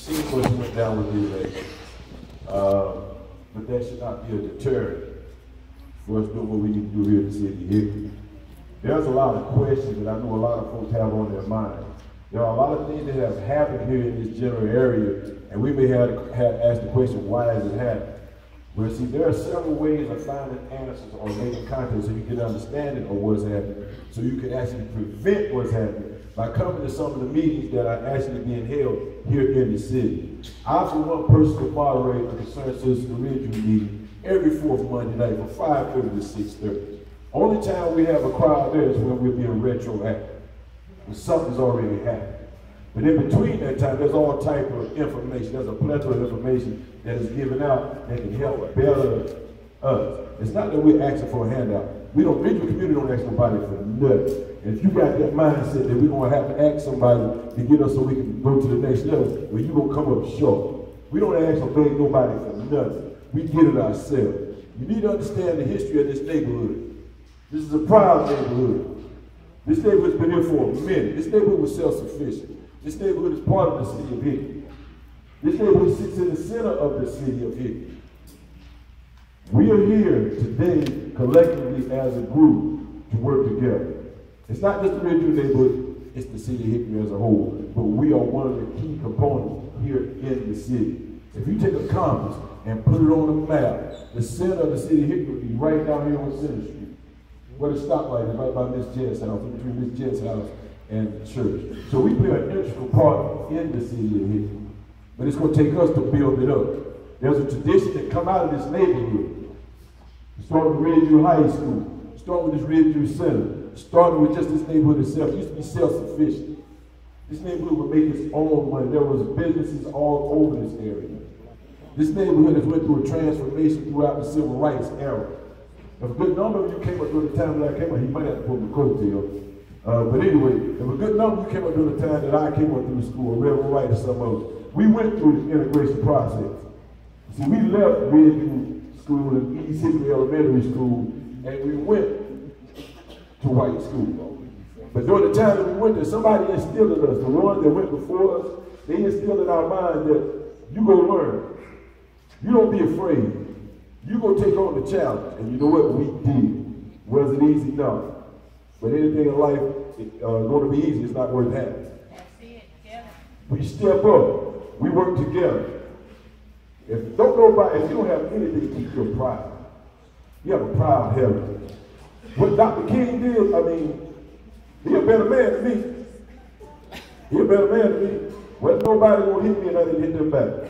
seen what went down with the election. But that should not be a deterrent for us doing what we need to do here in the city of Hickory. There's a lot of questions that I know a lot of folks have on their mind. There are a lot of things that have happened here in this general area, and we may have asked the question, why has it happened? Well, see, there are several ways of finding answers or making content so you get an understanding of what's happening, so you can actually prevent what's happening by coming to some of the meetings that are actually being held here in the city. I, for one, personally moderate a Concerned Citizen Ridgeview meeting every fourth Monday night from 5:30 to 6:30. Only time we have a crowd there is when we're being retroactive, when something's already happened. But in between that time, there's all type of information. There's a plethora of information that is given out that can help better us. It's not that we're asking for a handout. We don't, Ridgeview community don't ask nobody for nothing. And if you got that mindset that we're going to have to ask somebody to get us so we can go to the next level, well, you're going to come up short. We don't ask or beg nobody for nothing. We get it ourselves. You need to understand the history of this neighborhood. This is a proud neighborhood. This neighborhood's been here for a minute. This neighborhood was self-sufficient. This neighborhood is part of the city of Hickory. This neighborhood sits in the center of the city of Hickory. We are here today collectively as a group to work together. It's not just the Ridgeview neighborhood, it's the city of Hickory as a whole. But we are one of the key components here in the city. If you take a compass and put it on a map, the center of the city of Hickory would be right down here on Center Street, where the stoplight is, right by Miss Jent's house, in between Miss Jent's house and the church. So we play an integral part in the city of Hickory. But it's going to take us to build it up. There's a tradition that come out of this neighborhood. Starting with Ridgeview High School, starting with this Ridgeview Center, starting with just this neighborhood itself. It used to be self-sufficient. This neighborhood would make its own money. There was businesses all over this area. This neighborhood has went through a transformation throughout the civil rights era. If a good number of you came up during the time that I came up, he might have to put my coattail. But anyway, if a good number of you came up during the time that I came up through the school, Reverend Wright and some of us, we went through this integration process. See, we left Ridgeview School and East Hickory Elementary School, and we went to white school. But during the time that we went there, somebody instilled in us, the ones that went before us, they instilled in our mind that you go learn. You don't be afraid. You go take on the challenge. And you know what we did? Was it easy? No. But anything in life is going to be easy. It's not worth having. That's it. Yeah. We step up. We work together. If you don't have anything to keep your pride, you have a proud heritage. What Dr. King did, I mean, he a better man than me. He a better man than me. Well, nobody gonna hit me and I didn't hit them back.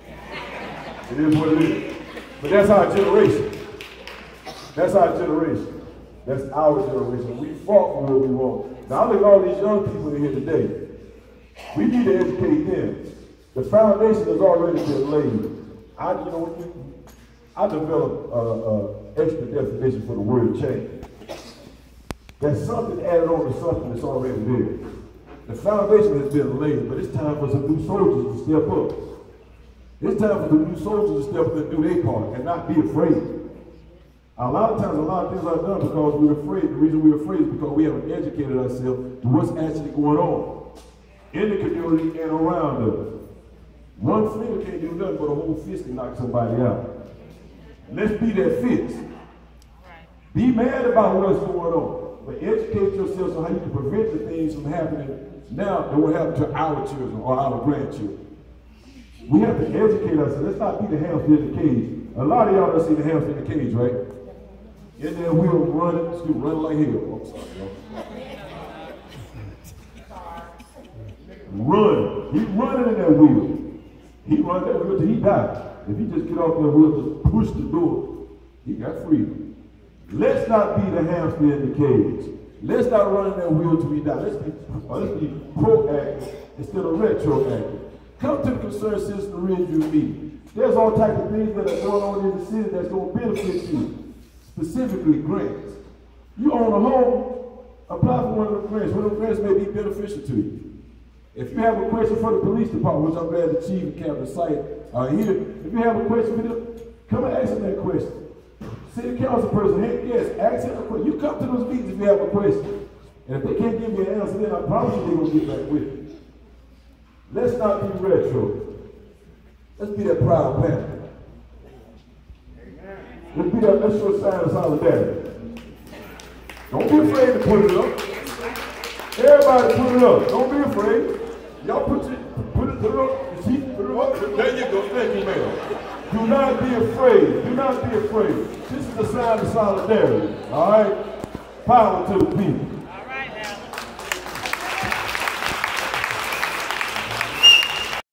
It is what it is. But that's our generation. That's our generation. That's our generation. We fought for what we want. Now look at all these young people in here today. We need to educate them. The foundation has already been laid. I developed an extra definition for the word change. That's something added on to something that's already there. The foundation has been laid, but it's time for some new soldiers to step up. It's time for the new soldiers to step up and do their part and not be afraid. A lot of times, a lot of things are done because we're afraid. The reason we're afraid is because we haven't educated ourselves to what's actually going on in the community and around us. One finger can't do nothing but a whole fist can knock somebody out. Let's be that fist. Be mad about what's going on, but educate yourself on how you can prevent the things from happening now that will happen to our children or our grandchildren. We have to educate ourselves. Let's not be the hamster in the cage. A lot of y'all done seen the hamster in the cage, right? In there, we'll running like hell. Oh, sorry, run. He's running in that wheel. He runs that wheel till he dies. If he just get off that wheel, just push the door, he got freedom. Let's not be the hamster in the cage. Let's not run in that wheel till we die. Let's be proactive instead of retroactive. Come to the Concerned Citizen Ridgeview meeting. There's all types of things that are going on in the city that's going to benefit you. Specifically, grants. You own a home, apply for one of the grants. One of the grants may be beneficial to you. If you have a question for the police department, which I'm glad the chief and Captain Sight are here, if you have a question for them, come and ask them that question. City council person, hey, yes, ask him a question. You come to those meetings if you have a question. And if they can't give you an answer, then I promise you they're going to get back with you. Let's not be retro. Let's be that proud Panther. Let's show a sign of solidarity. Don't be afraid to put it up. Everybody put it up. Don't be afraid. Y'all put it up. See, put it up. There you go. Thank you, ma'am. Do not be afraid. Do not be afraid. This is a sign of solidarity. All right? Power to the people.